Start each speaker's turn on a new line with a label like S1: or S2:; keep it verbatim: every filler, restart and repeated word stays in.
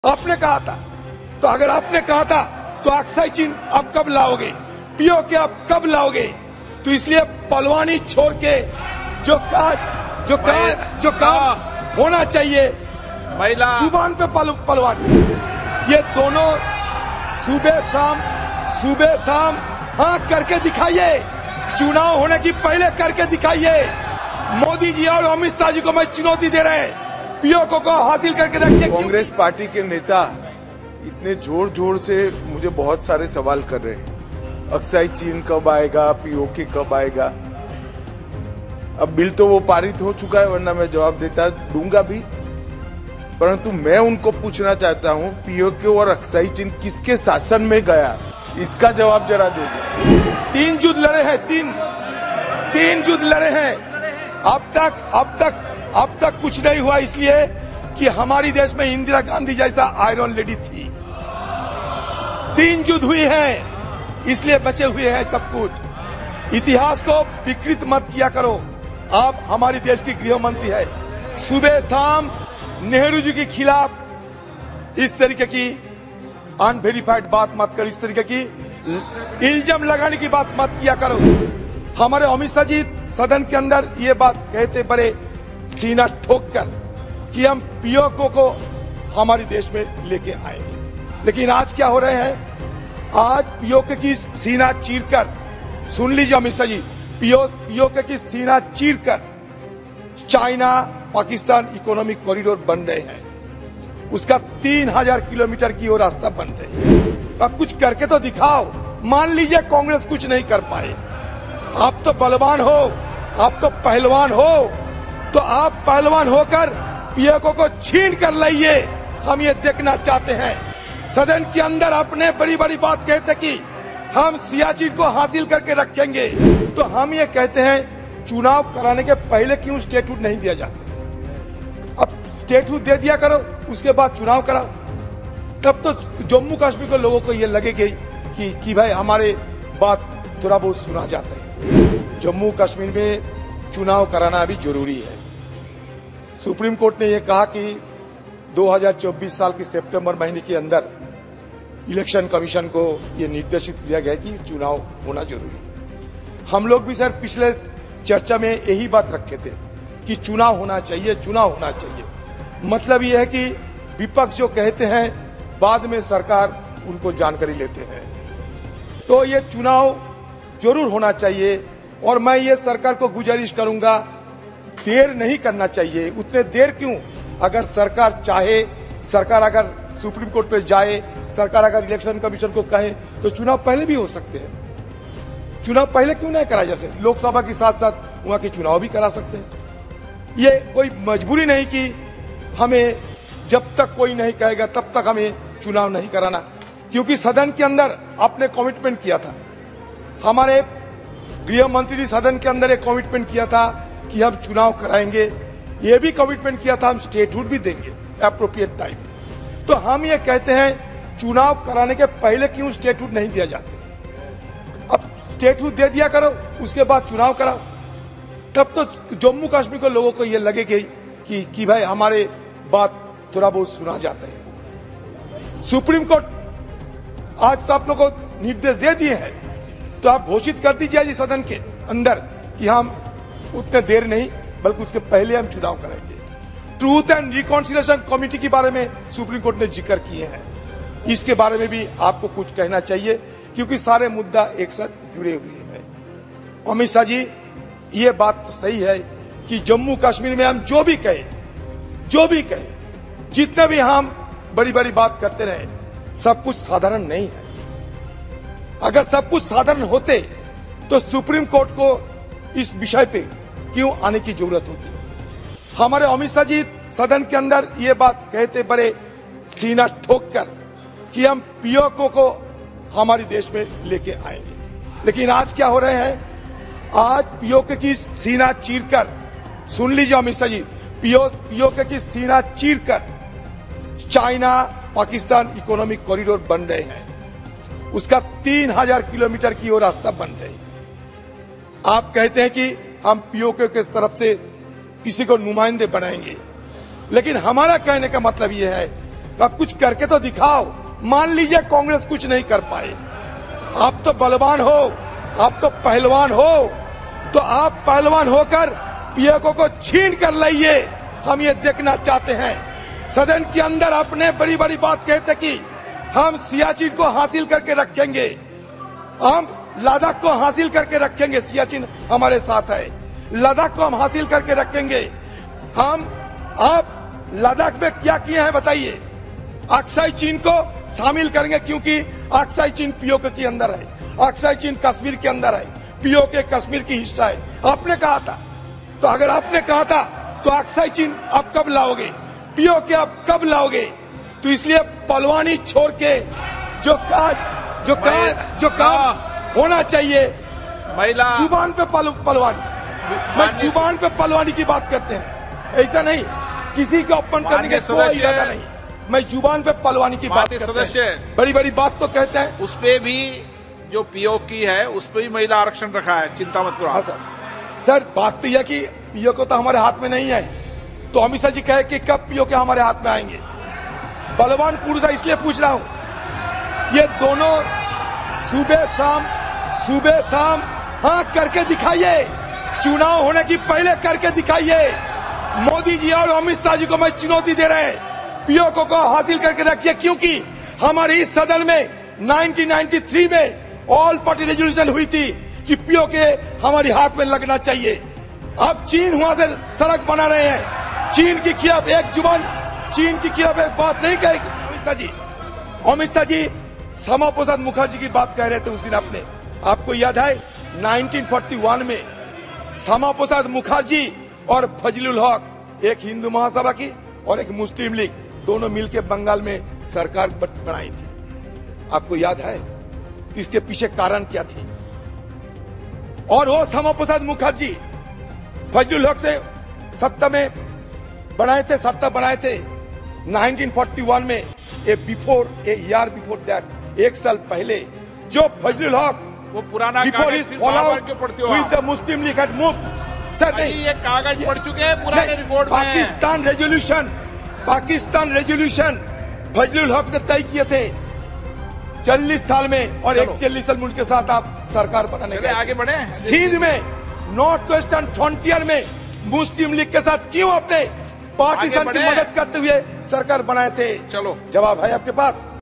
S1: आपने कहा था, तो अगर आपने कहा था तो अक्साई चीन अब कब लाओगे, पीओके अब कब लाओगे? तो इसलिए पलवानी छोड़ के जो का जो का जो काम होना चाहिए
S2: महिला
S1: जुबान पे पल, पलवानी, ये दोनों सुबह शाम सुबह शाम हाँ करके दिखाइए। चुनाव होने की पहले करके दिखाइए। मोदी जी और अमित शाह जी को मैं चुनौती दे रहे हैं, पीओके को हासिल करके रखिए।
S3: कांग्रेस पार्टी के नेता इतने जोर जोर से मुझे बहुत सारे सवाल कर रहे हैं, अक्साई चीन कब आएगा, पीओके कब आएगा। अब बिल तो वो पारित हो चुका है, वरना मैं जवाब देता दूंगा भी, परंतु मैं उनको पूछना चाहता हूं पीओके और अक्साई चीन किसके शासन में गया, इसका जवाब जरा दीजिए।
S1: तीन युद्ध लड़े हैं, तीन तीन युद्ध लड़े हैं। अब तक अब तक अब तक कुछ नहीं हुआ, इसलिए कि हमारी देश में इंदिरा गांधी जैसा आयरन लेडी थी। तीन युद्ध हुई हैं, इसलिए बचे हुए हैं सब कुछ। इतिहास को विकृत मत किया करो। आप हमारी देश की गृह मंत्री है, सुबह शाम नेहरू जी के खिलाफ इस तरीके की अनवेरिफाइड बात मत करो, इस तरीके की इल्जाम लगाने की बात मत किया करो। हमारे अमित शाह जी सदन के अंदर ये बात कहते बड़े सीना ठोक कर कि हम पीओके को हमारे देश में लेके आएंगे, लेकिन आज क्या हो रहे हैं? आज पीओके की सीना चीरकर, सुन लीजिए अमित शाह जी, पीओके की सीना चीरकर चाइना पाकिस्तान इकोनॉमिक कॉरिडोर बन रहे हैं। उसका तीन हजार किलोमीटर की वो रास्ता बन रहे है। अब कुछ करके तो दिखाओ। मान लीजिए कांग्रेस कुछ नहीं कर पाए, आप तो बलवान हो, आप तो पहलवान हो, तो आप पहलवान होकर पीओके को छीन कर लाइए। हम ये देखना चाहते हैं। सदन के अंदर अपने बड़ी बड़ी बात कहते कि हम सियाचिन को हासिल करके रखेंगे, तो हम ये कहते हैं चुनाव कराने के पहले क्यों स्टेटूट नहीं दिया जाता? अब स्टेटूट दे दिया करो, उसके बाद चुनाव कराओ, तब तो जम्मू कश्मीर के लोगों को ये लगेगा कि कि भाई हमारे बात थोड़ा बहुत सुना जाता है। जम्मू कश्मीर में चुनाव कराना अभी जरूरी है। सुप्रीम कोर्ट ने यह कहा कि दो हज़ार चौबीस साल के सितंबर महीने के अंदर इलेक्शन कमीशन को यह निर्देशित दिया गया कि चुनाव होना जरूरी है। हम लोग भी सर पिछले चर्चा में यही बात रखे थे कि चुनाव होना चाहिए, चुनाव होना चाहिए। मतलब यह है कि विपक्ष जो कहते हैं बाद में सरकार उनको जानकारी लेते हैं, तो ये चुनाव जरूर होना चाहिए। और मैं ये सरकार को गुजारिश करूंगा, देर नहीं करना चाहिए। उतने देर क्यों? अगर सरकार चाहे, सरकार अगर सुप्रीम कोर्ट पे जाए, सरकार अगर इलेक्शन कमीशन को कहे, तो चुनाव पहले भी हो सकते हैं। चुनाव पहले क्यों नहीं करा? जैसे लोकसभा के साथ साथ वहां के चुनाव भी करा सकते हैं। ये कोई मजबूरी नहीं कि हमें जब तक कोई नहीं कहेगा तब तक हमें चुनाव नहीं कराना, क्योंकि सदन के अंदर आपने कमिटमेंट किया था। हमारे गृह मंत्री ने सदन के अंदर एक कमिटमेंट किया था कि हम चुनाव कराएंगे। ये भी कमिटमेंट किया था हम स्टेटहुड भी देंगे एप्रोप्रिएट टाइम में। तो हम ये कहते हैं चुनाव कराने के पहले क्यों स्टेटहुड नहीं दिया जाता? अब स्टेटहुड दे दिया करो, उसके बाद चुनाव कराओ, तब तो जम्मू कश्मीर के लोगों को ये लगेगा कि कि भाई हमारे बात थोड़ा बहुत सुना जाता है। सुप्रीम कोर्ट आज तो आप लोगों को निर्देश दे दिए हैं, तो आप घोषित कर दीजिए जी सदन के अंदर कि हम उतने देर नहीं बल्कि उसके पहले हम चुनाव कराएंगे। ट्रूथ एंड रिकॉन्सिलिएशन कमेटी के बारे में सुप्रीम कोर्ट ने जिक्र किए हैं, इसके बारे में भी आपको कुछ कहना चाहिए, क्योंकि सारे मुद्दा एक साथ जुड़े हुए हैं। अमित शाह जी, ये बात तो सही है कि जम्मू कश्मीर में हम जो भी कहे जो भी कहे जितने भी हम बड़ी बड़ी बात करते रहे, सब कुछ साधारण नहीं है। अगर सब कुछ साधारण होते तो सुप्रीम कोर्ट को इस विषय पे क्यों आने की जरूरत होती? हमारे अमित शाह जी सदन के अंदर ये बात कहते बड़े सीना ठोक कर कि हम पीओके को हमारे देश में लेके आएंगे, लेकिन आज क्या हो रहे हैं? आज पीओके की सीना चीरकर, सुन लीजिए अमित शाह जी, पीओके की सीना चीरकर चाइना पाकिस्तान इकोनॉमिक कॉरिडोर बन रहे हैं। उसका तीन हजार किलोमीटर की वो रास्ता बन रही है। आप कहते हैं कि हम पीओके के तरफ से किसी को नुमाइंदे बनाएंगे, लेकिन हमारा कहने का मतलब यह है अब कुछ करके तो दिखाओ। मान लीजिए कांग्रेस कुछ नहीं कर पाए, आप तो बलवान हो, आप तो पहलवान हो, तो आप पहलवान होकर पीओके को छीन कर लाइए। हम ये देखना चाहते हैं। सदन के अंदर आपने बड़ी बड़ी बात कहते कि हम सियाचिन को हासिल करके रखेंगे, हम लद्दाख को हासिल करके रखेंगे। सियाचिन हमारे साथ है, लद्दाख को हम हासिल करके रखेंगे। हम आप लद्दाख में क्या किए हैं बताइए। अक्साई चीन को शामिल करेंगे क्योंकि अक्साई चीन पीओके के अंदर है, अक्साई चीन कश्मीर के अंदर है, पीओके कश्मीर की हिस्सा है। आपने कहा था, तो अगर आपने कहा था तो अक्साई चीन आप कब लाओगे, पीओके आप कब लाओगे? तो इसलिए पलवानी छोड़ के जो काज जो काज जो काम होना चाहिए,
S2: महिला
S1: जुबान पे पल, पलवानी मैं जुबान पे पलवानी की बात करते हैं, ऐसा नहीं किसी को अपमान करने का कोई इरादा नहीं। मैं जुबान पे पलवानी की बात करते हैं। बड़ी बड़ी बात तो कहते हैं।
S2: उस पे भी जो पीओके है उस पे भी महिला आरक्षण रखा है, चिंता मत करो।
S1: हाँ सर, सर बात तो यह कि पीओके तो हमारे हाथ में नहीं है, तो अमित शाह जी कहे कि कब पीओके हमारे हाथ में आएंगे। बलवान पुरुष है इसलिए पूछ रहा हूं, ये दोनों सुबह शाम सुबह शाम हाँ करके दिखाइए, चुनाव होने की पहले करके दिखाइए। मोदी जी और अमित शाह जी को मैं चुनौती दे रहे हैं, पीओके को हासिल करके रखिए, क्योंकि हमारे इस सदन में नाइनटीन नाइंटी थ्री में ऑल पार्टी रेजोल्यूशन हुई थी कि पीओके हमारे हाथ में लगना चाहिए। अब चीन वहां से सड़क बना रहे हैं, चीन के खिलाफ एक जुबान, चीन के खिलाफ एक बात नहीं कहेगी। अमित शाह जी अमित शाह जी श्यामा प्रसाद मुखर्जी की बात कह रहे थे उस दिन। आपने आपको याद है नाइनटीन फोर्टी वन में श्यामा प्रसाद मुखर्जी और फजलुल हक, एक हिंदू महासभा की और एक मुस्लिम लीग, दोनों मिलकर बंगाल में सरकार बनाई थी। आपको याद है इसके पीछे कारण क्या थी? और वो श्यामा प्रसाद मुखर्जी फजलुल हक से सत्ता में बनाए थे सत्ता बनाए थे नाइनटीन फोर्टी वन में। A before a year before that, एक साल पहले जो फजलुल हक
S2: वो पुराना
S1: before is followed with the Muslim League had moved. Sir नहीं,
S2: ये कागज पढ़ चुके हैं पुराने रिकॉर्ड में।
S1: पाकिस्तान रेजोल्यूशन पाकिस्तान रेजोल्यूशन फजलुल हक ने तय किए थे चालीस साल में, और एक चालीस साल मुल्क के साथ आप सरकार बनाने के
S2: आगे बढ़े।
S1: सिंध में नॉर्थ वेस्टर्न फ्रंटियर में मुस्लिम लीग के साथ क्यों अपने पाकिस्तान की मदद करते हुए सरकार बनाए थे?
S2: चलो
S1: जवाब है आपके पास।